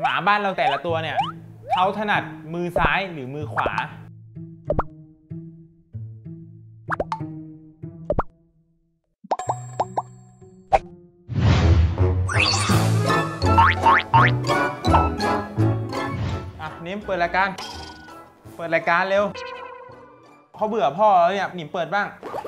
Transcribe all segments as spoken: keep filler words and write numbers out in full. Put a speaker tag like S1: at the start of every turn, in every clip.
S1: หมาบ้านเราแต่ละตัวเนี่ยเขาถนัดมือซ้ายหรือมือขวาอ่ะนิ่มเปิดรายการเปิดรายการเร็วเขาเบื่อพ่อแล้วเนี่ยนิ่มเปิดบ้าง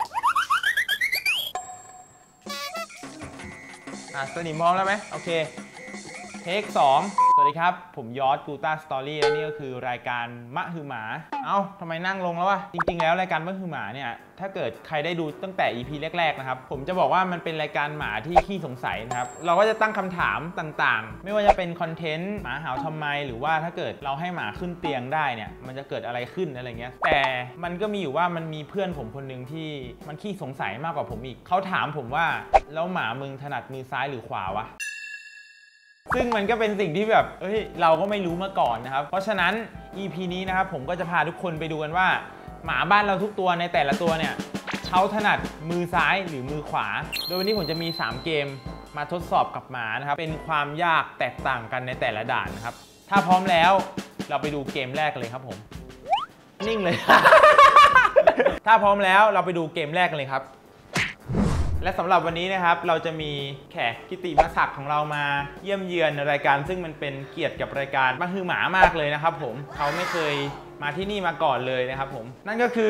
S1: อ่ะสนิมพร้อมแล้วไหมโอเคเทคสองสวัสดีครับผมยอดกูต้าสตอรี่และนี่ก็คือรายการมะฮือหมาเอ้าทำไมนั่งลงแล้ววะจริงๆแล้วรายการมะฮือหมาเนี่ยถ้าเกิดใครได้ดูตั้งแต่ อี พี แรกๆนะครับผมจะบอกว่ามันเป็นรายการหมาที่ขี้สงสัยนะครับเราก็จะตั้งคำถามต่างๆไม่ว่าจะเป็นคอนเทนต์หมาเห่าทำไมหรือว่าถ้าเกิดเราให้หมาขึ้นเตียงได้เนี่ยมันจะเกิดอะไรขึ้นอะไรเงี้ยแต่มันก็มีอยู่ว่ามันมีเพื่อนผมคนหนึ่งที่มันขี้สงสัยมากกว่าผมอีกเขาถามผมว่าแล้วหมามึงถนัดมือซ้ายหรือขวาวะซึ่งมันก็เป็นสิ่งที่แบบเอ้ยเราก็ไม่รู้มาก่อนนะครับเพราะฉะนั้น อี พี นี้นะครับผมก็จะพาทุกคนไปดูกันว่าหมาบ้านเราทุกตัวในแต่ละตัวเนี่ยเขาถนัดมือซ้ายหรือมือขวาโดยวันนี้ผมจะมีสามเกมมาทดสอบกับหมานะครับเป็นความยากแตกต่างกันในแต่ละด่านนะครับถ้าพร้อมแล้วเราไปดูเกมแรกเลยครับผมนิ่งเลย ถ้าพร้อมแล้วเราไปดูเกมแรกกันเลยครับและสำหรับวันนี้นะครับเราจะมีแขกกิติมศักดิ์ของเรามาเยี่ยมเยือนรายการซึ่งมันเป็นเกียรติกับรายการมะฮือหมามากเลยนะครับผมเขาไม่เคยมาที่นี่มาก่อนเลยนะครับผมนั่นก็คือ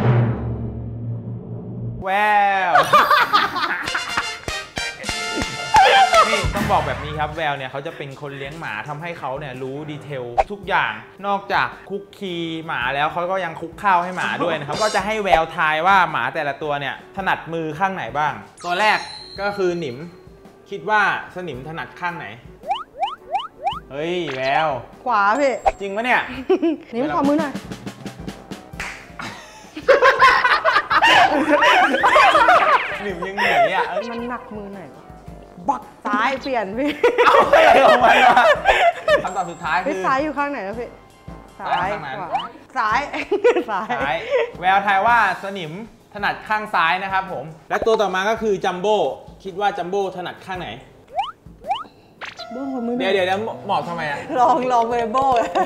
S1: แวว นี่ต้องบอกแบบนี้ครับแววเนี่ยเขาจะเป็นคนเลี้ยงหมาทำให้เขาเนี่ยรู้ดีเทลทุกอย่างนอกจากคุกคีหมาแล้วเขาก็ยังคุกข้าวให้หมาด้วยนะครับ ก็จะให้แววทายว่าหมาแต่ละตัวเนี่ยถนัดมือข้างไหนบ้างตัวแรกก็คือหนิมคิดว่าสนิมถนัดข้างไหนเฮ้ยแวว
S2: ขวาพี่
S1: จริงปะเนี่ย
S2: หนิมขอมือหน่อย
S1: หนิมยังเหนื่อยอ่ะ
S2: มันหนักมือหน่อยบักซ้ายเปลี่ยนพี่
S1: เอาอะไรออกมาคำตอบสุดท้ายคือ
S2: ซ้ายอยู่ข้างไหนแล้วพี่ซ้ายขวาซ้ายซ้าย
S1: แววทายว่าสนิมถนัดข้างซ้ายนะครับผมและตัวต่อมาก็คือจัมโบ้คิดว่าจัมโบ้ถนัดข้างไหนเดี๋ยวเดี๋ยวเดี๋ยวหมอบทำไมอะ
S2: ลองลองเวโบ้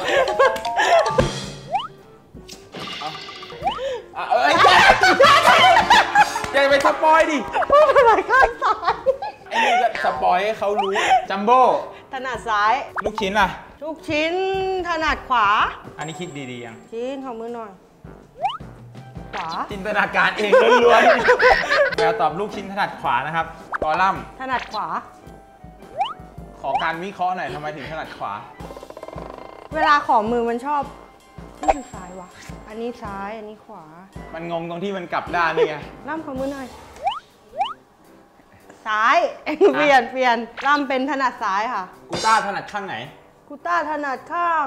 S1: เอ้ยจะไปสปอยดิ
S2: พูดอะไรข้างซ้าย
S1: ไอ้นี่ก็สปอยให้เขารู้จัมโบ้
S2: ถนัดซ้าย
S1: ลูกชิ้นล่ะ
S2: ลูกชิ้นถนัดขวา
S1: อันนี้คิดดีๆยัง
S2: ชิ้นขอมือหน่อยขวา
S1: จินตนาการเองล้วนๆแววตอบลูกชิ้นถนัดขวานะครับกอลัมน์
S2: ถนัดขวา
S1: ขอการวิเคราะห์หน่อยทำไมถึงถนัดขวา
S2: เวลาขอมือมันชอบนี่คือซ้ายวะอันนี้ซ้ายอันนี้ขวา
S1: มันงงตรงที่มันกลับด้านนี่ไง
S2: ล่ำขอมือหน่อยซ้ายเปลี่ยนเปลี่ยนล่ำเป็นถนัดซ้ายค่ะ
S1: กูต้าถนัดข้างไหน
S2: กูต้าถนัดข้าง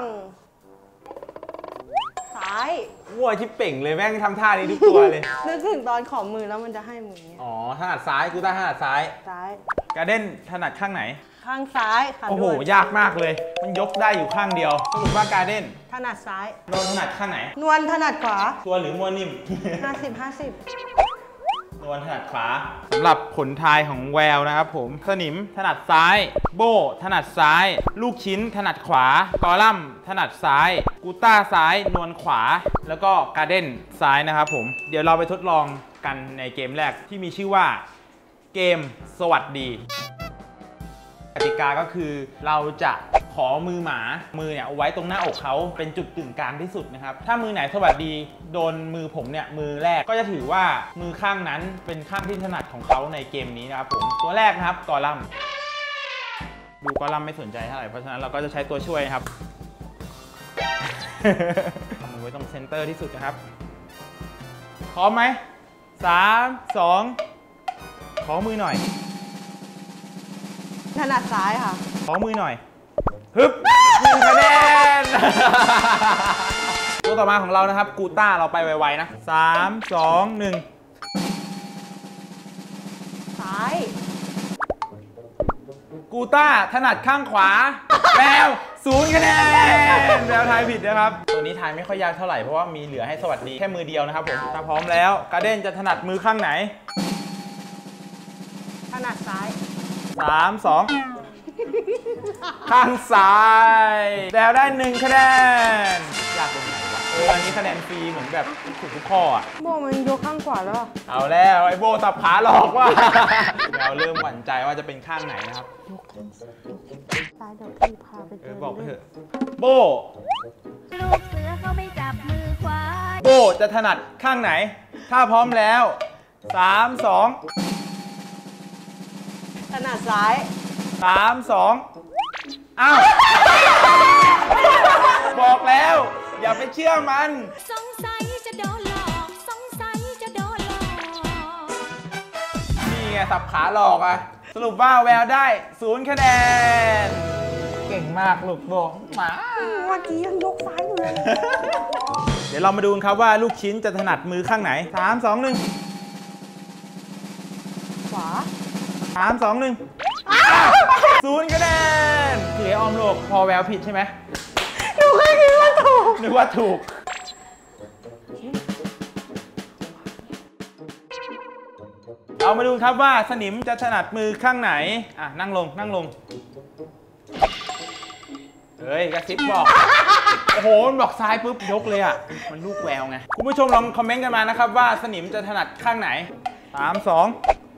S2: ซ้าย
S1: วัวชิบเป่งเลยแม่งทำท่านี้ทุกตัวเลย
S2: นึกถึงตอนขอมือแล้วมันจะให้มือ
S1: อ๋อถนัดซ้ายกูต้าถนัดซ้าย
S2: ซ้าย
S1: การเด้นถนัดข้างไหน
S2: ข้างซ้ายค่ะ
S1: โอ้โหยากมากเลยมันยกได้อยู่ข้างเดียวสรุปว่าการเด้น
S2: ถนัดซ้าย
S1: นวลถนัดข้างไหน
S2: นวลถนัดขวา
S1: ตัวหรือมวลนิ่ม
S2: ห้าสิบห้าสิบ
S1: นวลถนัดขวาสำหรับผลทายของแววนะครับผมสนิมถนัดซ้ายโบถนัดซ้ายลูกชิ้นถนัดขวากอลัมน์ถนัดซ้ายกูต้าซ้ายนวลขวาแล้วก็การเด้นซ้ายนะครับผมเดี๋ยวเราไปทดลองกันในเกมแรกที่มีชื่อว่าเกมสวัสดีกติกาก็คือเราจะขอมือหมามือเนี่ยเอาไว้ตรงหน้าอกเขาเป็นจุดกึ่งกลางที่สุดนะครับถ้ามือไหนสวัสดีโดนมือผมเนี่ยมือแรกก็จะถือว่ามือข้างนั้นเป็นข้างที่ถนัดของเขาในเกมนี้นะครับผมตัวแรกนะครับกอลัมน์ดูกอลัมน์ไม่สนใจเท่าไหร่เพราะฉะนั้นเราก็จะใช้ตัวช่วยครับเอามือไว้ตรงเซนเตอร์ที่สุดนะครับพร้อมไหมสามสองขอมือหน่อย
S2: ถนัดซ้ายค่ะ
S1: ขอมือหน่อยฮึบหนึ่งคะแนนตัวต่อมาของเรานะครับกูต้าเราไปไวๆนะสามสองหนึ่ง
S2: ซ้าย
S1: กูต้าถนัดข้างขวาแววศูนย์คะแนนแววทายผิดนะครับตัวนี้ทายไม่ค่อยยากเท่าไหร่เพราะว่ามีเหลือให้สวัสดีแค่มือเดียวนะครับผมถ้าพร้อมแล้วการเด้นจะถนัดมือข้างไหน
S2: ถนัดซ้าย
S1: สามสองข้างซ้ายแล้วได้หนึ่งคะแนนยากตรงไหนวะเอออันนี้คะแนนฟรีเหมือนแบบถูกทุกข้ออ่ะ
S2: โบมันยกข้างขวาแล้วอะ
S1: เอาแล้วไอโบสับขาหลอกว่าแล้วเริ่มหวั่นใจว่าจะเป็นข้างไหนนะครับ
S2: ยกข้างซ้ายเดี๋ยวพี่พาไป
S1: เอ
S2: เจ
S1: อ
S2: อ
S1: บอกไปเถ
S2: เรื่อ
S1: อะ
S2: ง
S1: โบ
S3: ลูกเสือเขาไม่จับมือควาย
S1: โบจะถนัดข้างไหน ถ้าพร้อมแล้วสามสอง
S2: ถนัดซ้าย
S1: สามสองอ้าว บอกแล้ว อย่าไปเชื่อมัน
S3: สงสัยจะโดนหลอกสงสัยจะโดนหลอก
S1: นี่ไงสับขาหลอกอะสรุปว่าแววได้ศูนย์คะแนน เก่งมากลูกโบหมา
S2: เมื่อกี้ยังยกซ้ายอยู่เลย
S1: เดี๋ยวเรามาดูกันครับว่าลูกชิ้นจะถนัดมือข้างไหนสามสองหนึ่ง
S2: ขวา
S1: สามสองหนึ่งศูนย์คะแนนพี่เอออมโลกพอแววผิดใช่ไหม
S2: หนูเคยคิดว่าถูก
S1: นึกว่าถูก เรามาดูครับว่าสนิมจะถนัดมือข้างไหน อ่ะ นั่งลงนั่งลง เฮ้ย กระซิบบอก โอ้โหมันบอกซ้ายปุ๊บยกเลยอ่ะ มันลูกแววไง คุณผู้ชมลองคอมเมนต์กันมานะครับว่าสนิมจะถนัดข้างไหนสามสอง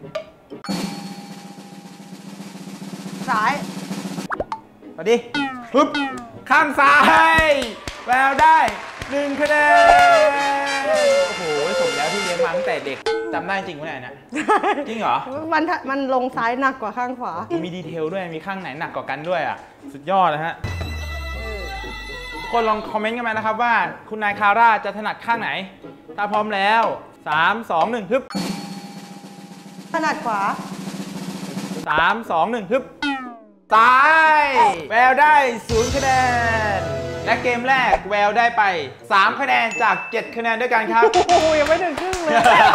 S2: ซ้าย
S1: สวัสดีปึ๊บข้างซ้าย แววได้หนึ่งคะแนน โอ้โห สมแล้วที่เลี้ยงมาตั้งแต่เด็กจำได้จริงไหมเนี่ยจริงเหรอ
S2: มันถมันลงซ้ายหนักกว่าข้างขวา
S1: มีดีเทลด้วย มีข้างไหนหนักกว่ากันด้วยอ่ะ สุดยอดนะฮะทุกคนลองคอมเมนต์กันมานะครับว่าคุณนายคาร่าจะถนัดข้างไหน ถ้าพร้อมแล้วสาม สอง หนึ่งฮึบ
S2: ถนัดขวา
S1: สาม สอง หนึ่งฮึบตายแววได้ศูนย์คะแนน และเกมแรกแววได้ไปสามคะแนนจากเจ็ดคะแนนด้วยกันครับ
S2: โอ้ยยังไม่ถึงครึ่งเลย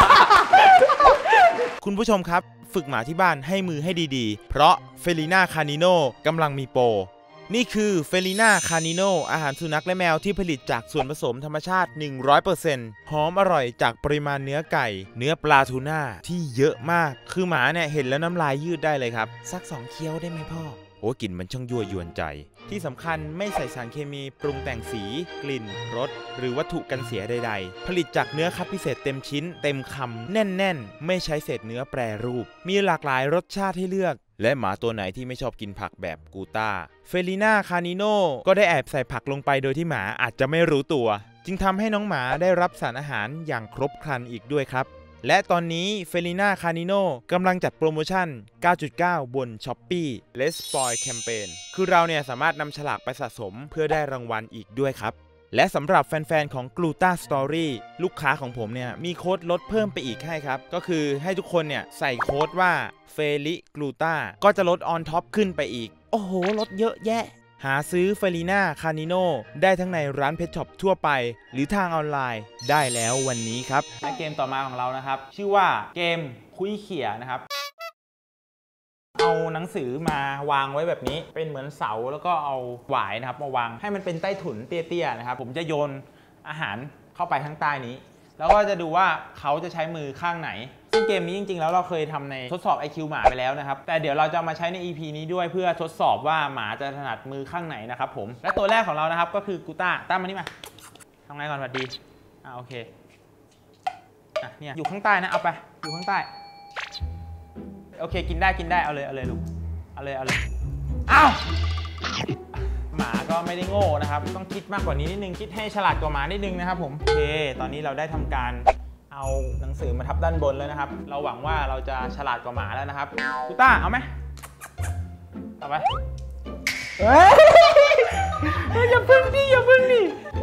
S1: คุณผู้ชมครับ ฝึกหมาที่บ้านให้มือให้ดีๆ เพราะเฟลิน่าคานิโนกำลังมีโปร นี่คือเฟลิน่าคานิโนอาหารสุนัขและแมวที่ผลิตจากส่วนผสมธรรมชาติ หนึ่งร้อยเปอร์เซ็นต์ หอมอร่อยจากปริมาณเนื้อไก่ เนื้อปลาทูน่าที่เยอะมาก คือหมาเนี่ยเห็นแล้วน้ำลายยืดได้เลยครับ สักสองเคี้ยวได้ไหมพ่อ โอ้กลิ่นมันช่างยั่วยวนใจ ที่สำคัญไม่ใส่สารเคมีปรุงแต่งสี กลิ่น รส หรือวัตถุกันเสียใดๆ ผลิตจากเนื้อคัดพิเศษเต็มชิ้น เต็มคำแน่นๆ ไม่ใช้เศษเนื้อแปรรูป มีหลากหลายรสชาติให้เลือก และหมาตัวไหนที่ไม่ชอบกินผักแบบกูต้า เฟลิน่าคานิโนก็ได้แอบใส่ผักลงไปโดยที่หมาอาจจะไม่รู้ตัว จึงทำให้น้องหมาได้รับสารอาหารอย่างครบครันอีกด้วยครับ และตอนนี้เฟลิน่าคานิโนกำลังจัดโปรโมชั่น เก้าจุดเก้า บน Shopee Let's Spoil Campaign คือเราเนี่ยสามารถนำฉลากไปสะสมเพื่อได้รางวัลอีกด้วยครับ และสำหรับแฟนๆ ของ Gluta Story ลูกค้าของผมเนี่ยมีโค้ดลดเพิ่มไปอีกให้ครับ ก็คือให้ทุกคนเนี่ยใส่โค้ดว่า เฟลิกลูต้า ก็จะลดออนท็อปขึ้นไปอีก โอ้โห ลดเยอะแยะ หาซื้อเฟลิน่าคานิโนได้ทั้งในร้านเพชช็อปทั่วไป หรือทางออนไลน์ได้แล้ววันนี้ครับ และเกมต่อมาของเรานะครับ ชื่อว่าเกมคุยเขี่ยนะครับ เอาหนังสือมาวางไว้แบบนี้เป็นเหมือนเสาแล้วก็เอาหวายนะครับมาวางให้มันเป็นใต้ถุนเตี้ยๆนะครับผมจะโยนอาหารเข้าไปข้างใต้นี้ แล้วก็จะดูว่าเขาจะใช้มือข้างไหนซึ่งเกมนี้จริงๆแล้วเราเคยทำในทดสอบ ไอ คิว หมาไปแล้วนะครับแต่เดี๋ยวเราจะมาใช้ใน อี พี นี้ด้วยเพื่อทดสอบว่าหมาจะถนัดมือข้างไหนนะครับผมและตัวแรกของเรานะครับก็คือกูต้าต้ามานี่มาทำไงก่อนสวัสดีอ่าโอเคอ่ะเนี่ยอยู่ข้างใต้นะเอาไปอยู่ข้างใต้โอเคกินได้กินได้เอาเลยเอาเลยลูกเอาเลยเอาเลยอ้าวหมาก็ไม่ได้โง่นะครับต้องคิดมากกว่านี้นิดนึงคิดให้ฉลาดกว่าหมานิดนึงนะครับผมโอเคตอนนี้เราได้ทำการเอาหนังสือมาทับด้านบนแล้วนะครับเราหวังว่าเราจะฉลาดกว่าหมาแล้วนะครับกูต้าเอาไหมเอาไปเฮ้ยอย่าพึ่งดิอย่าพึ่งดิ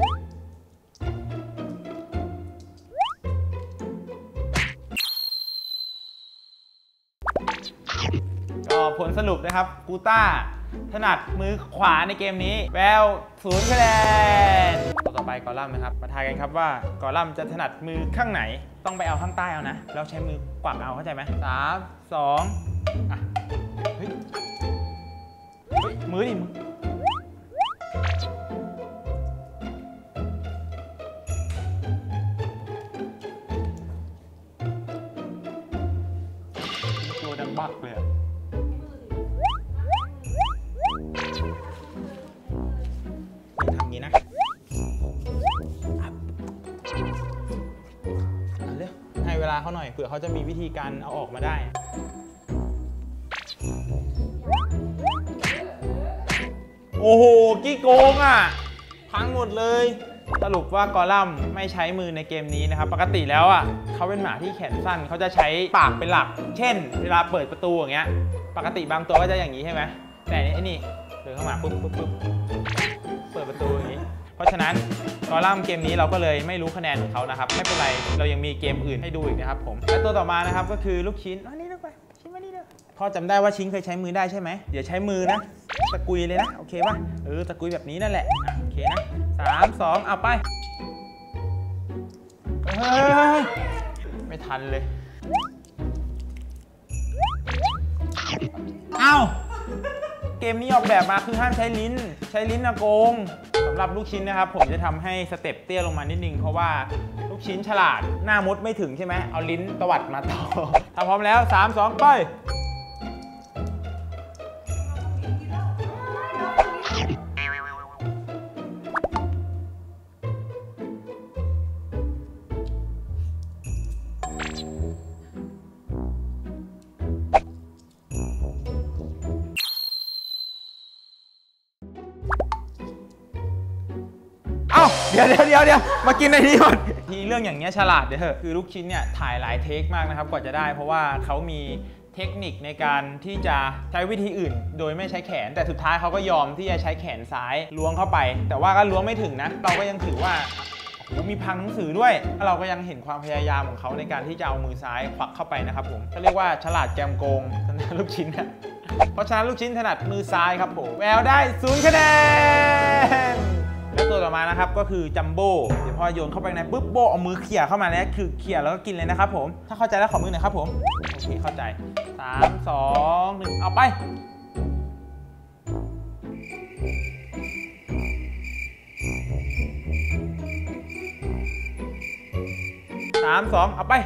S1: ก็ผลสรุปนะครับกูต้าถนัดมือขวาในเกมนี้แววศูนย์คะแนนต่อไปกอลัมน์นะครับมาทายกันครับว่ากอลัมน์จะถนัดมือข้างไหนต้องไปเอาข้างใต้เอานะแล้วใช้มือกวักเอาเข้าใจไหมสามสองอ่ะเฮ้ยเฮ้ยมือดิมือตัวดังบักเลยเขาหน่อยเผื่อเขาจะมีวิธีการเอาออกมาได้โอ้โหกี้โกงอ่ะพังหมดเลยสรุปว่ากอลัมน์ไม่ใช้มือในเกมนี้นะครับปกติแล้วอ่ะเขาเป็นหมาที่แขนสั้นเขาจะใช้ปากเป็นหลักเช่นเวลาเปิดประตูอย่างเงี้ยปกติบางตัวก็จะอย่างนี้ใช่ไหมแต่ไอ้นี่เดินเข้ามาปุ๊บปุ๊บปุ๊บเปิดประตูอย่างนี้เพราะฉะนั้นกอลัมน์เกมนี้เราก็เลยไม่รู้คะแนนของเขานะครับไม่เป็นไรเรายังมีเกมอื่นให้ดูอีกนะครับผมและตัวต่อมานะครับก็คือลูกชิ้นอันนี้ลูกไปชิ้นมานี่เด้อพ่อจำได้ว่าชิ้นเคยใช้มือได้ใช่ไหมเดี๋ยวใช้มือนะตะกุยเลยนะโอเคป่ะเออตะกุยแบบนี้นั่นแหละโอเคนะสามสองเอาไปเฮ้ยไม่ทันเลยเอ้าเกมนี้ออกแบบมาคือห้ามใช้ลิ้นใช้ลิ้นนะโกงสำหรับลูกชิ้นนะครับผมจะทำให้สเต็ปเตี้ยลงมานิดนึงเพราะว่าลูกชิ้นฉลาดหน้ามุดไม่ถึงใช่ไหมเอาลิ้นตวัดมาต่อถ้าพร้อมแล้วสาม สองไปเอ้าเดี๋ยวเดี๋ยวเดี๋ยวเดี๋ยวมากินในนี้ก่อนทีเรื่องอย่างเงี้ยฉลาดเดี๋ยวเถอะคือลูกชิ้นเนี่ยถ่ายหลายเทคมากนะครับกว่าจะได้เพราะว่าเขามีเทคนิคในการที่จะใช้วิธีอื่นโดยไม่ใช้แขนแต่สุดท้ายเขาก็ยอมที่จะใช้แขนซ้ายล้วงเข้าไปแต่ว่าก็ล้วงไม่ถึงนะเราก็ยังถือว่าโอ้โหมีพังหนังสือด้วยเราก็ยังเห็นความพยายามของเขาในการที่จะเอามือซ้ายควักเข้าไปนะครับผมก็เรียกว่าฉลาดแกมโกงสำหรับลูกชิ้นนะเพราะฉะนั้นลูกชิ้นถนัดมือซ้ายครับผมแววได้ศูนย์คะแนนแล้วตัวต่อมานะครับก็คือจัมโบ้เดี๋ยวพอโยนเข้าไปในปุ๊บโบเอามือเขี่ยเข้ามาแล้วคือเขี่ยแล้วก็กินเลยนะครับผมถ้าเข้าใจแล้วขอมือหน่อยครับผมโอเคเข้าใจสาม สอง หนึ่งเอาไปสาม สองเอาไป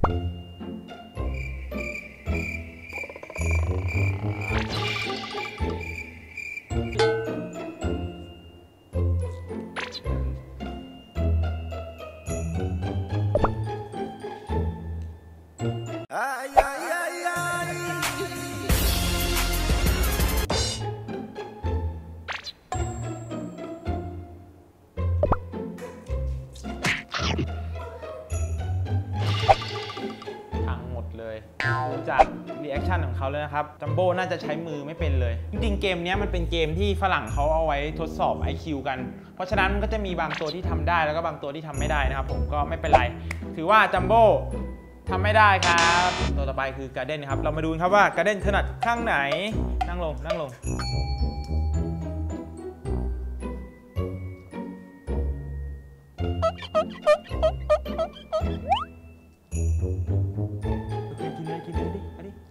S1: ดูจากรีแอคชั่นของเขาเลยนะครับจัมโบ้น่าจะใช้มือไม่เป็นเลยจริงๆเกมนี้มันเป็นเกมที่ฝรั่งเขาเอาไว้ทดสอบ ไอ คิว กันเพราะฉะนั้นมันก็จะมีบางตัวที่ทำได้แล้วก็บางตัวที่ทำไม่ได้นะครับผมก็ไม่เป็นไรถือว่าจัมโบ้ทำไม่ได้ครับตัวต่อไปคือการ์เด้นครับเรามาดูครับว่าการ์เด้นถนัดข้างไหนนั่งลงนั่งลงกินเลยกินเลยดิเอาดิ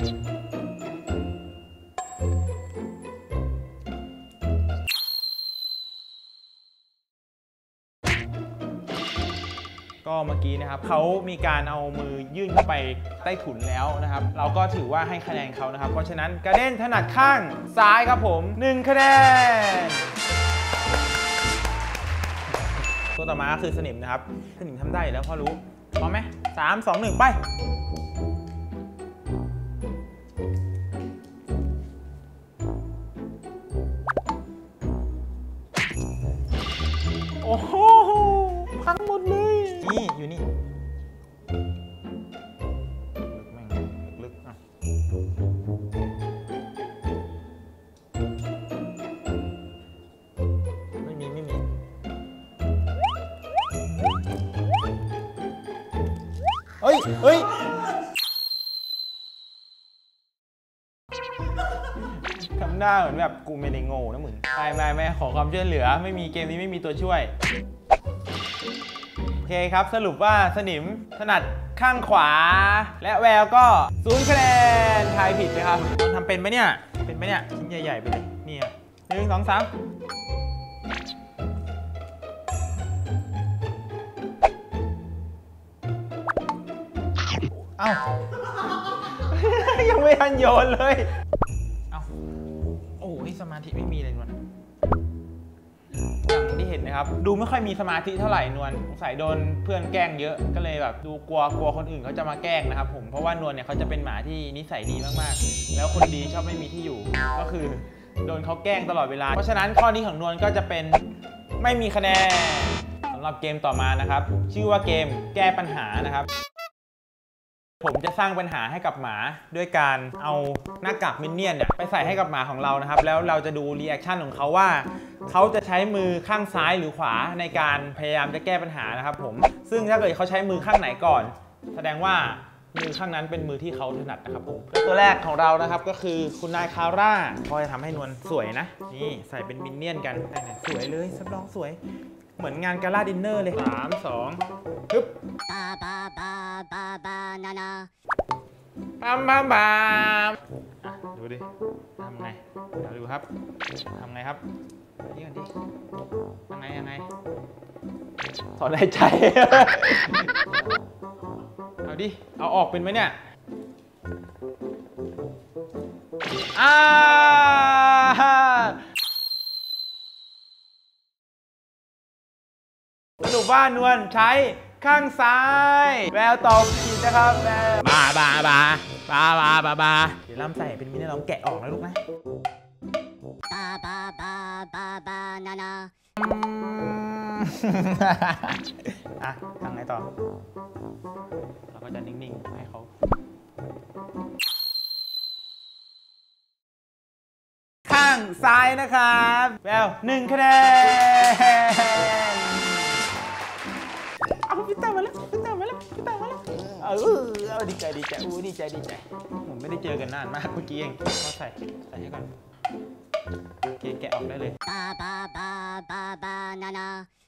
S1: ก็เมื่อกี้นะครับเขามีการเอามือยื่นเข้าไปใต้ถุนแล้วนะครับเราก็ถือว่าให้คะแนนเขานะครับเพราะฉะนั้นการ์เด้นถนัดข้างซ้ายครับผมหนึ่งคะแนนตัวต่อมาคือสนิมนะครับสนิมทำได้แล้วพอรู้พร้อมไหมสาม สอง หนึ่งไปโอ้โหพังหมดเลยนี่อยู่นี่ลึกแม่งลึกๆอ่ะไม่มีไม่มีเฮ้ยเฮ้ยทำหน้าเหมือนแบบกูไม่ได้โง่นะมึงไม่ไม่ไม่ขอความช่วยเหลือไม่มีเกมนี้ไม่มีตัวช่วยโอเคครับสรุปว่าสนิมถนัดข้างขวาและแววก็ศูนย์คะแนนทายผิดเลยครับทำเป็นไหมเนี่ยเป็นไหมเนี่ยชิ้นใหญ่ๆไปเลยนี่หนึ่งสองสามเอ้ายังไม่ทันโยนเลยเอ้าโอ้ยสมาธิไม่มีเลยวันอย่างที่เห็นนะครับนะครับดูไม่ค่อยมีสมาธิเท่าไหร่นวลสงสัยโดนเพื่อนแกล้งเยอะก็เลยแบบดูกลัวกลัวคนอื่นเขาจะมาแกล้งนะครับผมเพราะว่านวลเนี่ยเขาจะเป็นหมาที่นิสัยดีมากๆแล้วคนดีชอบไม่มีที่อยู่ก็คือโดนเขาแกล้งตลอดเวลาเพราะฉะนั้นข้อนี้ของนวลก็จะเป็นไม่มีคะแนนสำหรับเกมต่อมานะครับชื่อว่าเกมแก้ปัญหานะครับผมจะสร้างปัญหาให้กับหมาด้วยการเอาหน้ากากมินเนี่ยนเนี่ยไปใส่ให้กับหมาของเรานะครับแล้วเราจะดูรีแอคชั่นของเขาว่าเขาจะใช้มือข้างซ้ายหรือขวาในการพยายามจะแก้ปัญหานะครับผมซึ่งถ้าเกิดเขาใช้มือข้างไหนก่อน แสดงว่ามือข้างนั้นเป็นมือที่เขาถนัดนะครับผมตัวแรกของเรานะครับก็คือคุณนายคาร่าก็จะทำให้นวลสวยนะนี่ใส่เป็นมินเนี่ยนกันสวยเลยสับรองสวยเหมือนงานกาล่าดินเนอร์เลยสามสองฮึบปาปาปาปาปานานาปามปามปามอ่ะดูดิทำไงเดี๋ยวดูครับทำไงครับนี่ก่อนดิยังไงยังไงถอนหายใจ เอาดิเอาออกเป็นไหมเนี่ยอ้าสรุปว่านวลใช้ข้างซ้ายแววตอบผิดนะครับแววบาบาบาบาบาบาบาเดี๋ยวล่ำใส่เป็นมินิลองแกะออกนะลูกนะบาบาบาบาบานานาอ่ะทำไงต่อเราก็จะนิ่งๆให้เขาข้างซ้ายนะครับแววหนึ่งคะแนนเอาพี่ตามาแล้วพี่ตามาแล้วพี่ตามาแล้วเออเอาดีใจดีใจอู้ดีใจดีใจผมไม่ได้เจอกันนานมากเมื่อกี้เองเขาใส่ใส่ให้ก่อนโอเคแกะออกได้เลยบาบาบาบาบานานา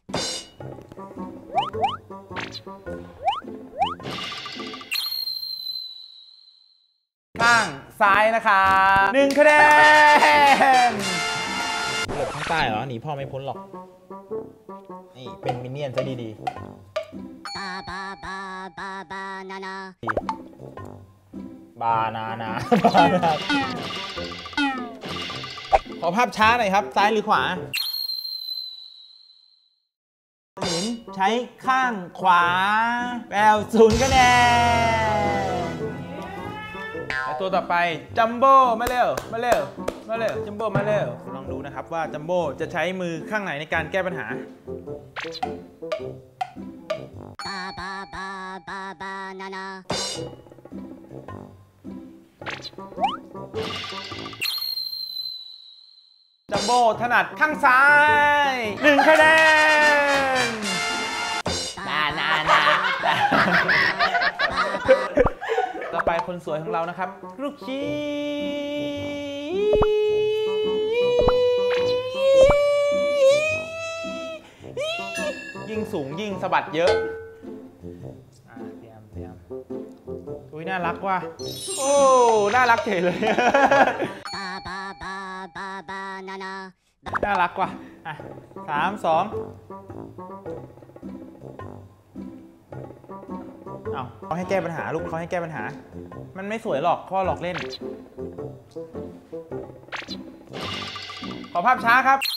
S1: ข้างซ้ายนะครับหนึ่งคะแนนหลบข้างใต้เหรอหนีพ่อไม่พ้นหรอกนี่เป็นมินเนี่ยนซะดีๆบาบาบาบาบานานาบานานาบานาขอภาพช้าหน่อยครับซ้ายหรือขวาเห็นใช้ข้างขวาแววศูนย์คะแนนและตัวต่อไปจัมโบ้มาเร็วมาเร็วมาเร็วจัมโบ้มาเร็วลองดูนะครับว่าจัมโบ้จะใช้มือข้างไหนในการแก้ปัญหาบาบาบาบาบานานาจัมโบ้ถนัดข้างซ้ายหนึ่งคะแนนนานานาต่อไปคนสวยของเรานะครับลูกชียิ่งสูงยิ่งสะบัดเยอะเตรียมเตรียมอุ้ยน่ารักว่ะโอ้น่ารักเฉยเลยบาบาบาบาบานานาน่ารักว่ะอ่ะสามสองเอาเขาให้แก้ปัญหาลูกเขาให้แก้ปัญหามันไม่สวยหรอกข้อหลอกเล่นขอภาพช้าครับ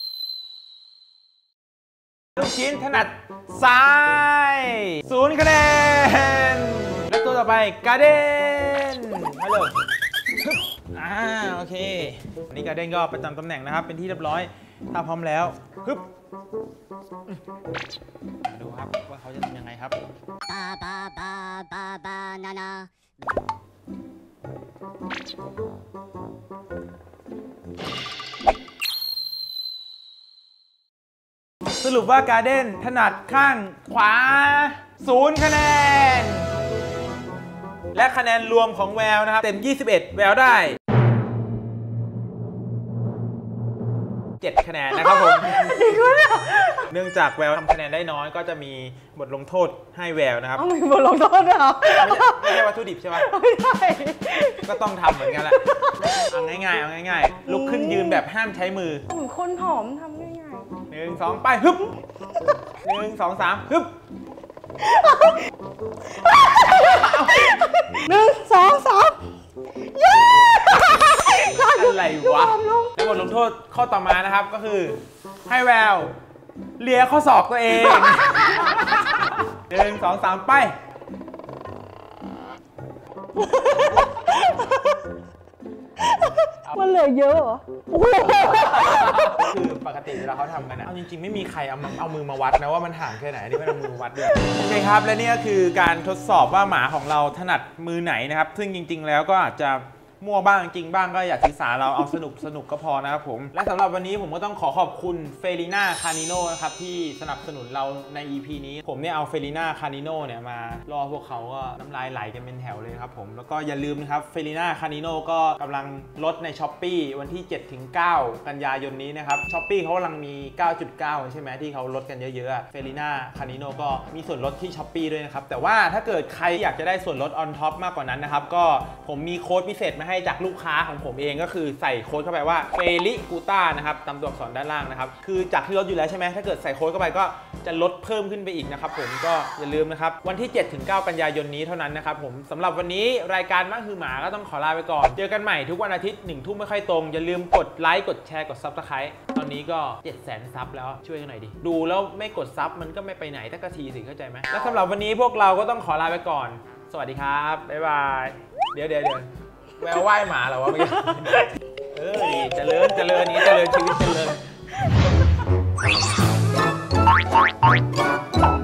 S1: ลูกชิ้นถนัดซ้ายศูนย์คะแนนและตัวต่อไปการ์เด้นมาเลยอ่าโอเคอันนี้การ์เด้นก็ประจำตำแหน่งนะครับเป็นที่เรียบร้อยถ้าพร้อมแล้วฮึบดูครับว่าเขาจะทำยังไงครับบาบาบาบาบานานาสรุปว่าการ์เด้นถนัดข้างขวาศูนย์คะแนนและคะแนนรวมของแววนะครับเต็มยี่สิบเอ็ดแววได้เจ็ดคะแนนนะครับผมเนื่องจากแววทำคะแนนได้น้อยก็จะมีบทลงโทษให้แววนะครับ
S2: มีบทลงโทษด้วยเหรอ
S1: ไม่ใช่วัตถุดิบใช่ไหม
S2: ไม่ใช่
S1: ก็ต้องทำเหมือนกันแหละเอาง่ายๆเอาง่ายๆลุกขึ้นยืนแบบห้ามใช้มือ
S2: เหมือนคนผอมทำง่าย
S1: ๆหนึ่งสองไปฮึบหนึ่งสองสามฮึบ
S2: หนึ่งสองสาม
S1: อะไรวะแล้วบทลงโทษข้อต่อมานะครับก็คือให้แววเลียข้อศอกตัวเองหนึ่งสองสามไป
S2: มันเหลือเยอะเหรอ
S1: คือปกติเวลาเขาทำกันนะเอาจริงๆไม่มีใครเอามาเอามือมาวัดนะว่ามันห่างแค่ไหนนี่ไม่เอามือมาวัดด้วยโอเคครับและนี่ก็คือการทดสอบว่าหมาของเราถนัดมือไหนนะครับซึ่งจริงๆแล้วก็อาจจะมั่วบ้างจริงบ้างก็อย่าถือสาเราเอาสนุกสนุกก็พอนะครับผมและสำหรับวันนี้ผมก็ต้องขอขอบคุณเฟลิน่าคานิโนนะครับที่สนับสนุนเราใน อี พี นี้ผมเนี่ยเอาเฟลิน่าคานิโนเนี่ยมารอพวกเขาก็น้ำลายไหลกันเป็นแถวเลยครับผมแล้วก็อย่าลืมนะครับเฟลิน่าคานิโนก็กำลังลดใน Shopee วันที่ เจ็ดถึงเก้า กันยายนนี้นะครับ Shopee เขากำลังมี เก้าจุดเก้า ใช่ไหมที่เขาลดกันเยอะๆเฟลิน่าคานิโนก็มีส่วนลดที่ Shopee ด้วยนะครับแต่ว่าถ้าเกิดใครอยากจะได้ส่วนลด on top มากกว่านั้นนะครับก็ผมมีโค้ดพิเศษมาให้จากลูกค้าของผมเองก็คือใส่โค้ดเข้าไปว่าเฟลิกูต้านะครับตามตัวอักษรด้านล่างนะครับคือจากที่ลดอยู่แล้วใช่ไหมถ้าเกิดใส่โค้ดเข้าไปก็จะลดเพิ่มขึ้นไปอีกนะครับผมก็อย่าลืมนะครับวันที่ เจ็ดถึงเก้า กันยายนนี้เท่านั้นนะครับผมสำหรับวันนี้รายการมะฮือหมาก็ต้องขอลาไปก่อนเจอกันใหม่ทุกวันอาทิตย์หนึ่งทุ่มไม่ค่อยตรงอย่าลืมกดไลค์กดแชร์กด ซับสไครบ์ ตอนนี้ก็ เจ็ดแสน ซับแล้วช่วยกันหน่อยดิดูแล้วไม่กดซับมันก็ไม่ไปไหนตั้งกะทีสิเข้าใจไหมและสำหรับวันนี้พวกเราก็ต้องขอลาไปก่อนสวัสดีครับบ๊ายบายเดี๋ยวเดี๋ยวเดี๋ยวแววว่ายหมาเหรอวะเมื่อกี้เออดีเจริญเจริญนี้เจริญชีวิตเจริญ